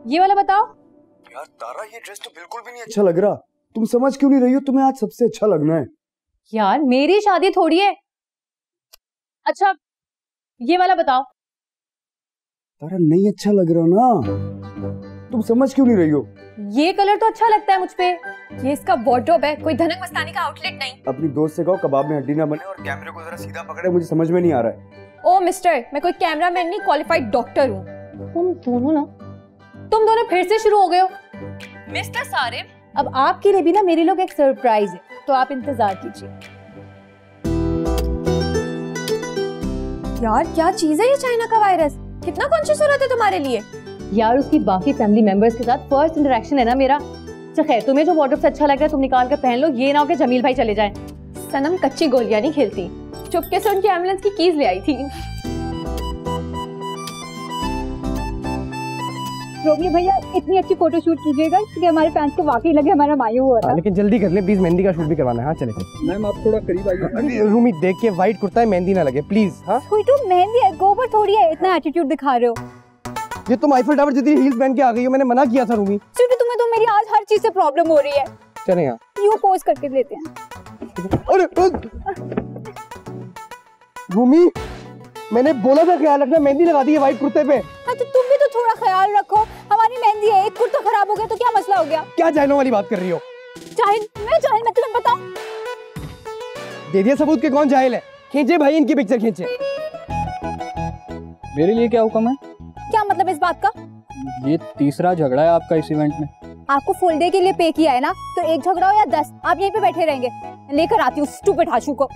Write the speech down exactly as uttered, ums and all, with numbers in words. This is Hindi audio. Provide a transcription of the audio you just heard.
ये वाला बताओ। यार तारा, ये ड्रेस तो बिल्कुल भी नहीं अच्छा लग रहा। तुम समझ क्यों नहीं रही हो? तुम्हें आज सबसे अच्छा लगना है। यार मेरी शादी थोड़ी है। अच्छा ये वाला बताओ। तारा नहीं अच्छा लग रहा ना, तुम समझ क्यों नहीं रही हो? ये कलर तो अच्छा लगता है मुझ पे। ये इसका वार्डरोब है, कोई धनक मस्तानी का आउटलेट नहीं। अपनी दोस्त से कहो कबाब में हड्डी ना बने और कैमरे को जरा सीधा पकड़े, मुझे समझ में नहीं आ रहा है। ओ मिस्टर, मैं कोई कैमरामैन नहीं, क्वालिफाइड डॉक्टर हूँ। तुम दोनों ना तुम दोनों फिर से शुरू हो गए हो। मिस्टर सारिम, अब आपके लिए भी ना मेरे लोग एक सरप्राइज है, तो आप इंतजार कीजिए। यार क्या चीज है ये चाइना का वायरस? कितना कॉन्शियस हो रहा था तुम्हारे लिए। यार उसकी बाकी फैमिली मेंबर्स के साथ फर्स्ट इंटरेक्शन है ना मेरा। अच्छा खैर, तुम्हें जो वार्डरोब से अच्छा लग रहा है तुम निकाल कर पहन लो, ये ना हो कि जमील भाई चले जाएं। सनम कच्ची गोलियां नहीं खेलती। चुपके से उनकी एम्बुलेंस की कीज ले आई थी। रोमी भैया इतनी अच्छी फोटो शूट कीजिएगा कि हमारे फैंस को वाकई लगे हमारा मायूं हो रहा है। लेकिन जल्दी कर ले प्लीज, मेहंदी का शूट भी करवाना है। हाँ चले चले। मैम आप थोड़ा करीब आइए। रूमी देख के वाइट कुर्ता है, मेहंदी ना लगे प्लीज। हाँ तो मेहंदी है, गोबर थोड़ी है, इतना एटीट्यूड दिखा रहे हो। ये तुम आईफल टावर जितनी हील्स पहन के आ गई हो, मैंने मना किया था रूमी। क्योंकि तुम्हें तो मेरी आज हर चीज से प्रॉब्लम हो रही है। चले यहाँ यूं पोज करके लेते हैं। अरे रूमी, मैंने बोला था ख्याल रखना, मेहंदी लगा दी है वाइट कुर्ते पे। हाँ तो तुम भी तो थोड़ा ख्याल रखो, हमारी मेहंदी है, एक कुर्ता खराब हो गया तो क्या मसला हो गया? क्या जाहिलों वाली बात कर रही हो? जाहिल? मैं जाहिल? मैं तुम्हें बताऊं? दे दिया सबूत के कौन जाहिल है। खींचे भाई इनकी पिक्चर खींचे। मेरे लिए क्या हुक्म है? क्या मतलब इस बात का? ये तीसरा झगड़ा है आपका इस इवेंट में। आपको फुल डे के लिए पे किया है ना, तो एक झगड़ा हो या दस, आप यहीं पे बैठे रहेंगे। लेकर आती हूँ स्टूपिड हाशू को।